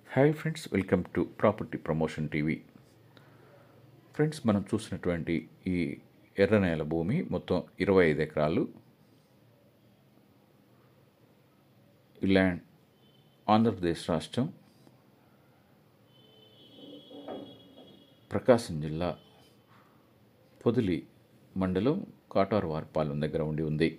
Hi friends, welcome to property promotion TV. Friends, మనం చూసినటువంటి ఈ ఎర్రనేల భూమి మొత్తం 25 ఎకరాలు. ఈ ల్యాండ్ ఆంధ్రప్రదేశ్ రాష్ట్రం, ప్రకాశం జిల్లా, పొదిలి మండలం, కాటారువారిపాలెం దగ్గర ఉంది.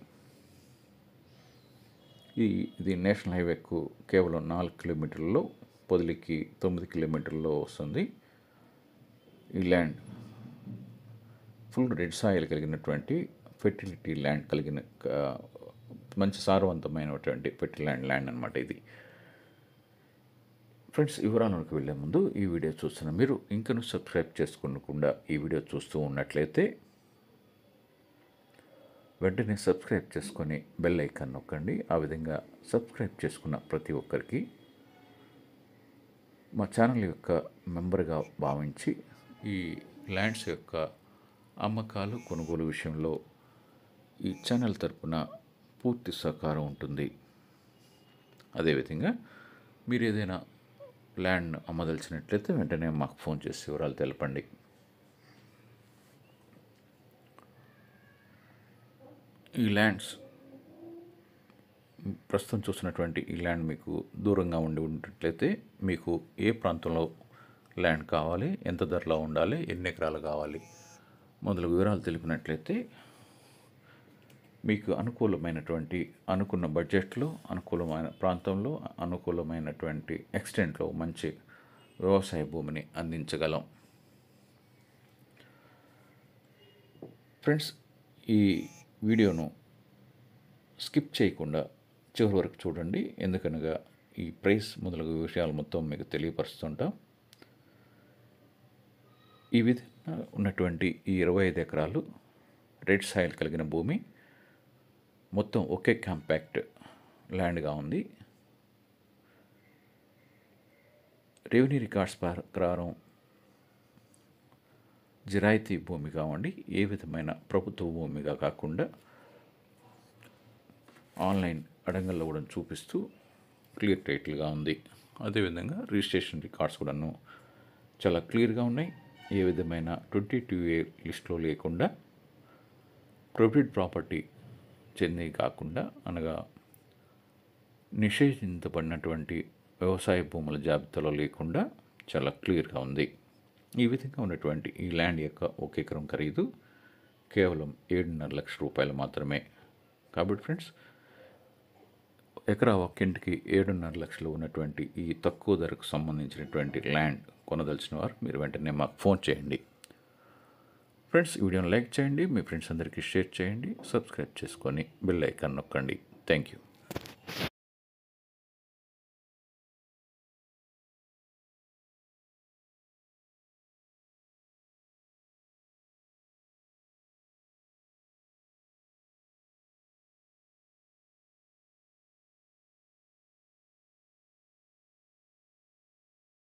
ఇది నేషనల్ హైవేకు కేవలం 4 కిలోమీటర్లలో, పొదిలికి 9 కిలోమీటర్లలో వస్తుంది. ఈ ల్యాండ్ ఫుల్ రెడ్ సాయిల్ కలిగినటువంటి ఫెర్టిలిటీ ల్యాండ్ కలిగిన మంచి సారవంతమైనటువంటి ల్యాండ్ అనమాట ఇది. ఫ్రెండ్స్, వివరాలకు వెళ్ళే ముందు ఈ వీడియో చూస్తున్న మీరు ఇంకనూ సబ్స్క్రైబ్ చేసుకోకుండా ఈ వీడియో చూస్తూ ఉన్నట్లయితే వెంటనే సబ్స్క్రైబ్ చేసుకొని బెల్ ఐకాన్ నొక్కండి. ఆ విధంగా సబ్స్క్రైబ్ చేసుకున్న ప్రతి ఒక్కరికి మా ఛానల్ యొక్క మెంబర్గా భావించి ఈ ల్యాండ్స్ యొక్క అమ్మకాలు, కొనుగోలు విషయంలో ఈ ఛానల్ తరపున పూర్తి సహకారం ఉంటుంది. అదేవిధంగా మీరు ఏదైనా ల్యాండ్ అమ్మదలిచినట్లయితే వెంటనే మాకు ఫోన్ చేసి వివరాలు తెలపండి. ఈ ల్యాండ్స్ ప్రస్తుతం చూసినటువంటి ఈ ల్యాండ్ మీకు దూరంగా ఉన్నట్లయితే మీకు ఏ ప్రాంతంలో ల్యాండ్ కావాలి, ఎంత ధరలో ఉండాలి, ఎన్ని ఎకరాలు కావాలి మొదలగు వివరాలు తెలిపినట్లయితే మీకు అనుకున్న బడ్జెట్లో, అనుకూలమైన ప్రాంతంలో, అనుకూలమైనటువంటి ఎక్స్టెంట్లో మంచి వ్యవసాయ భూమిని అందించగలం. ఫ్రెండ్స్, ఈ వీడియోను స్కిప్ చేయకుండా చివరి వరకు చూడండి. ఎందుకనగా ఈ ప్రైస్ మొదలగు విషయాలు మొత్తం మీకు తెలియపరుస్తుంటాం. ఈ విధంగా ఉన్నటువంటి ఈ 25 ఎకరాలు రెడ్ సాయిల్ కలిగిన భూమి మొత్తం ఒకే కాంపాక్ట్ ల్యాండ్గా ఉంది. రెవెన్యూ రికార్డ్స్ ప్రకారం జిరాయితీ భూమి కావండి, ఏ విధమైన ప్రభుత్వ భూమిగా కాకుండా ఆన్లైన్ అడంగల్లో కూడా చూపిస్తూ క్లియర్ టైటిల్గా ఉంది. అదేవిధంగా రిజిస్ట్రేషన్ రికార్డ్స్ కూడాను చాలా క్లియర్గా ఉన్నాయి. ఏ విధమైన 22A లిస్టులో లేకుండా, ప్రైవేట్ ప్రాపర్టీ చెంది కాకుండా, అనగా నిషేధించబడినటువంటి వ్యవసాయ భూముల జాబితాలో లేకుండా చాలా క్లియర్గా ఉంది. ఈ విధంగా ఉన్నటువంటి ఈ ల్యాండ్ యొక్క ఒక ఎకరం ఖరీదు కేవలం 7.5 లక్షల రూపాయలు మాత్రమే. కాబట్టి ఫ్రెండ్స్, ఎకరా ఒక్కింటికి 7.5 లక్షలు ఉన్నటువంటి ఈ తక్కువ ధరకు సంబంధించినటువంటి ల్యాండ్ కొనదలిచిన వారు మీరు వెంటనే మాకు ఫోన్ చేయండి. ఫ్రెండ్స్, ఈ వీడియోని లైక్ చేయండి, మీ ఫ్రెండ్స్ అందరికీ షేర్ చేయండి, సబ్స్క్రైబ్ చేసుకొని బెల్ ఐకాన్ నొక్కండి. Thank you.